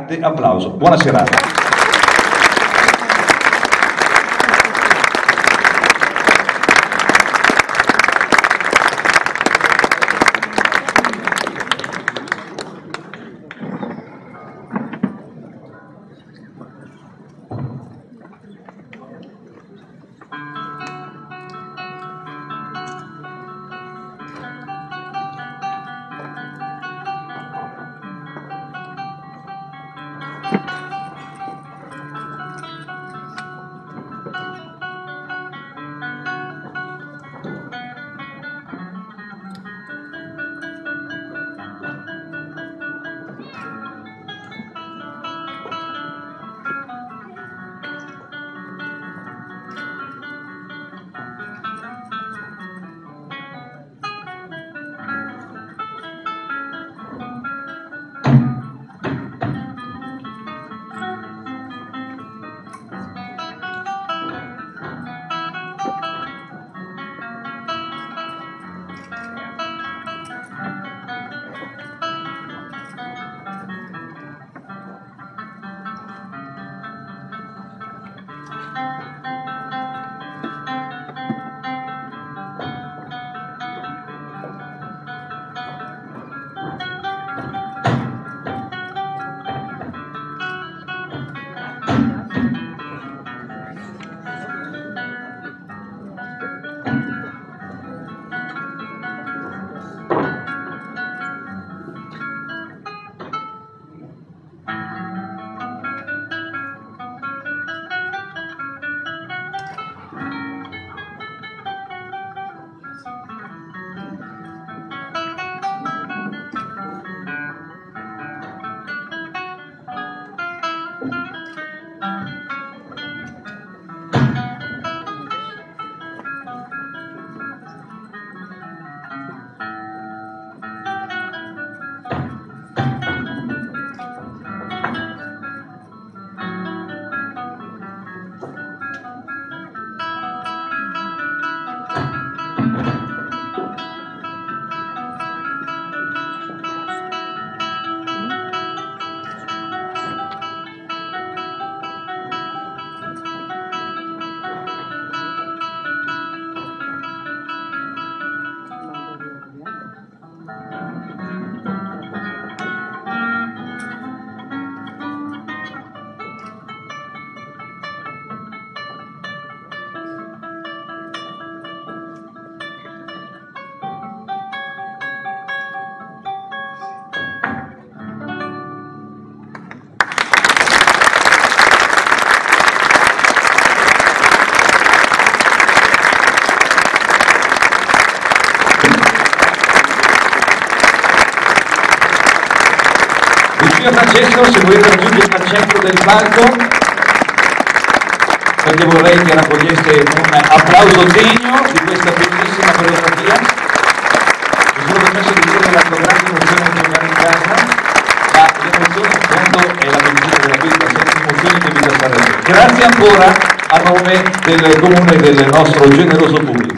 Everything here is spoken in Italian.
grande applauso. Buona serata. Francesco, se volete raggiungere al centro del palco, perché vorrei che raccoglieste un applauso degno di questa bellissima coreografia. Mi sono permesso di dire la grande emozione di giocare in casa, ma l'emozione in fondo è la bellezza della vita, senza emozioni che bisogna fare. Grazie ancora a nome del comune e del nostro generoso pubblico.